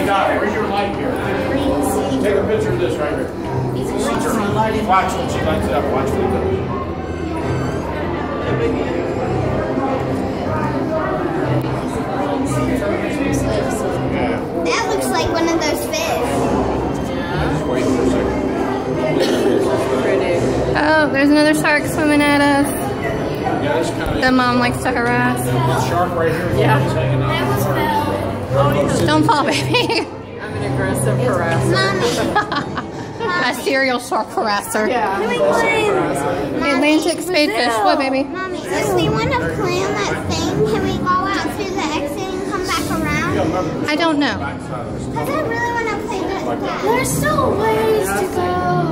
got? Where's your light here? Take a picture of this right here. Watch when she lights it up. Watch what it goes. Yeah. That looks like one of those fish. Just wait for a second. Oh, there's another shark swimming at us. Yeah, this kind of. The mom likes to harass. This shark right here. Yeah. Hanging out. Don't fall, baby. I'm an aggressive harasser. A serial shark harasser. Yeah. The Atlantic spadefish. What, baby? Mommy, if we want to play on that thing, can we go out through the exit and come back around? I don't know. Because I really want to play that. There's still ways to go.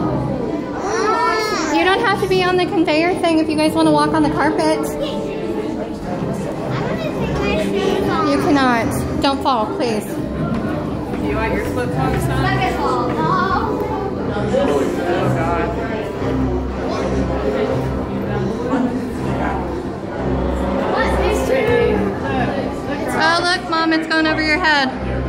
You don't have to be on the conveyor thing if you guys want to walk on the carpet. I want to take my shoes off. You cannot. Don't fall, please. Do you want your flip flops on? No. Oh God. Oh, look, Mom, it's going over your head.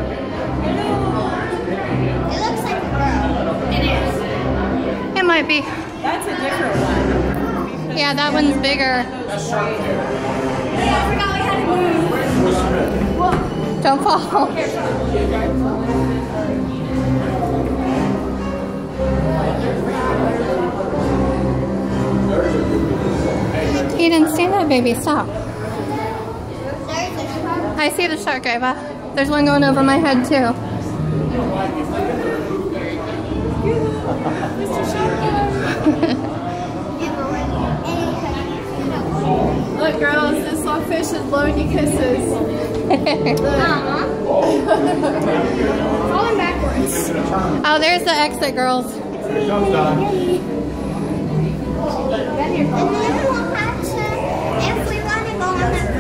It looks like a girl. It is. It might be. That's a different one. Yeah, that one's bigger. Hey, I forgot we had to move. Don't fall. Eden, stand up, baby. Stop. I see the shark, Ava. There's one going over my head, too. Look, girls, this little fish is blowing you kisses. Falling backwards. Oh, there's the exit, girls. Here it comes, Don. And then we'll have to, if we want to go on the